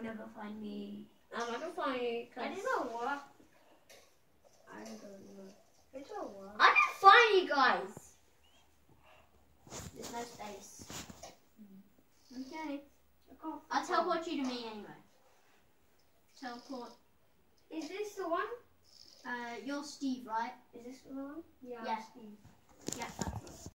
never find me. I'm not gonna find you. I didn't know what. I don't know. It's a what? I didn't find you guys. There's no space. Okay. I'll teleport you to me anyway. Teleport. Is this the one? You're Steve, right? Is this the one? Yeah. Steve. Yeah, that's it.